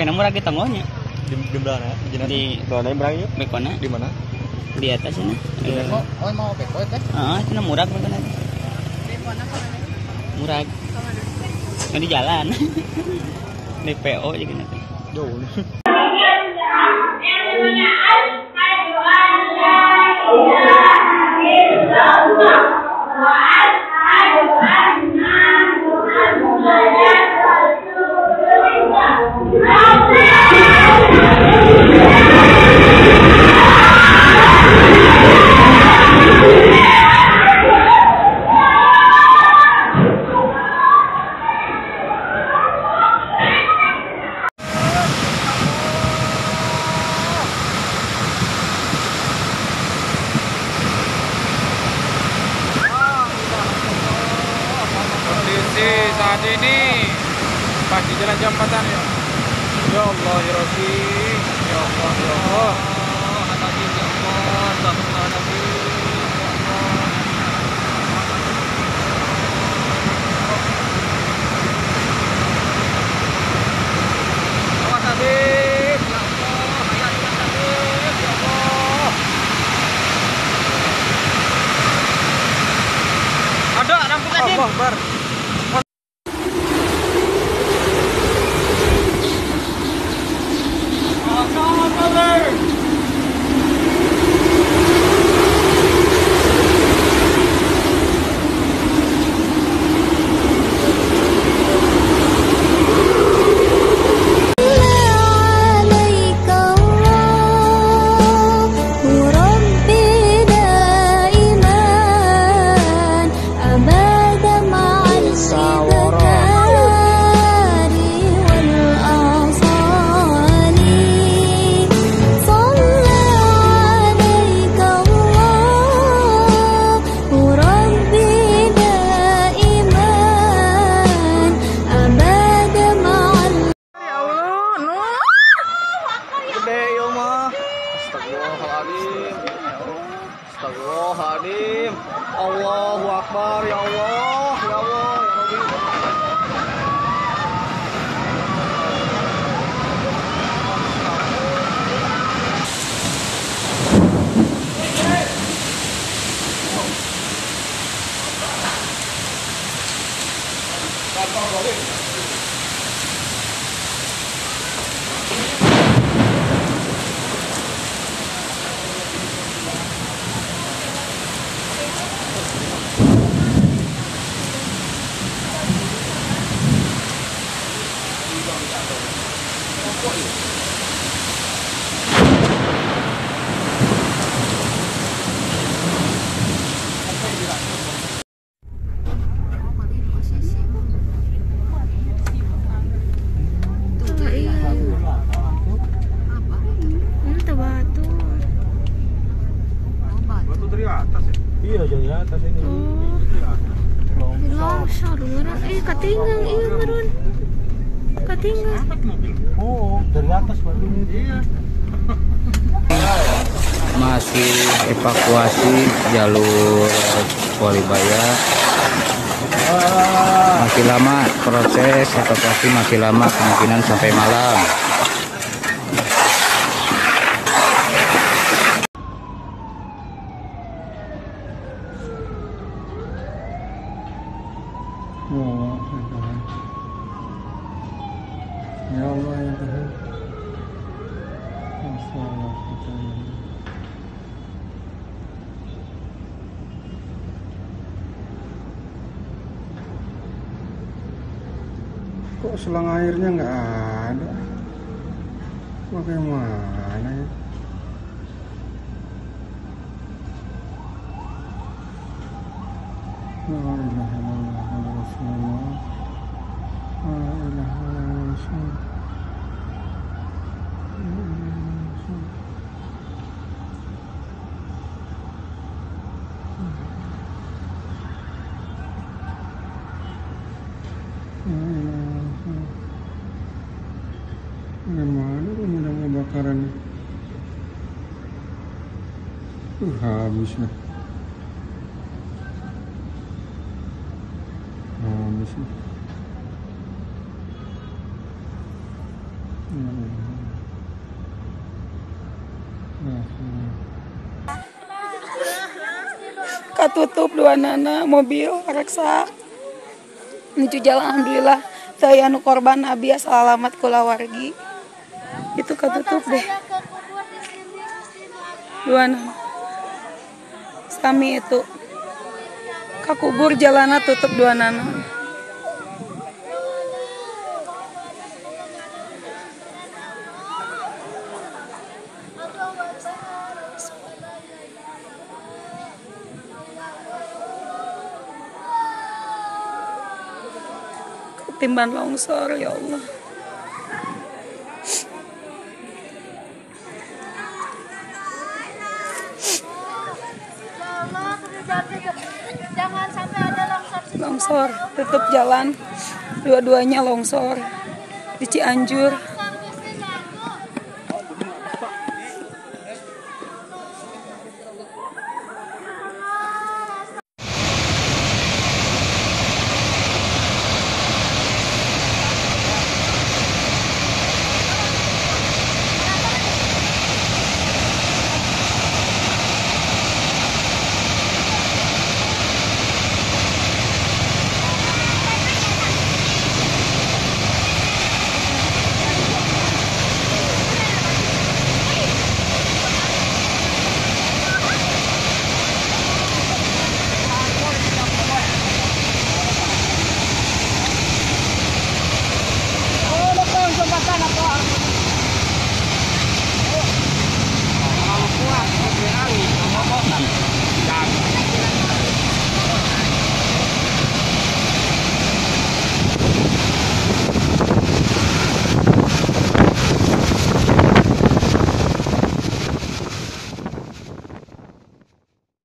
Oke, nomor lagi tanggonya. Di mana? Di mana berangnya? Bekona. Di mana? Di atas ini. Beko. Oh, mau beko teh? Itu murah Bekona. Bekona kemana? Murah. Kemana? Di jalan. Di PO juga nanti. Jauh. Saat ini pas di jalan jembatan ya. Ya Allah ya Rabbi. Ya Allah ya Allah. Hati ya Allah, astagfirullahaladzim. Awas Habib. Ya Allah, hayat Habib. Ya Allah. Ada rambut Habib. Allah Akbar. Astagfirullahaladzim. Allahu Akbar. Ya Allah. Ya Allah. Ya Rabbi. Iya, jadi atas ini. Longsor, katinggang iya meron. Katinggang. Oh, dari atas baru ini. Iya. Masih evakuasi jalur Polibaya. Masih lama proses evakuasi, masih lama, kemungkinan sampai malam. Ya Allah ya Tuhan. Masalah kita ini. Kok selang airnya nggak ada? Bagaimana ya? La ilaha illallah Muhammadur Rasulullah. La ilaha illallah. Bagaimana pemadam kebakaran? Habis nih. Habis nih. Katutup dua nana mobil reksa menuju jalan. Alhamdulillah saya anu korban abi selamat kula wargi itu katutup deh dua nana sami itu kakubur jalana tutup dua nana. Timban longsor ya Allah. Jangan sampai ada Longsor tutup jalan, dua-duanya longsor di Cianjur.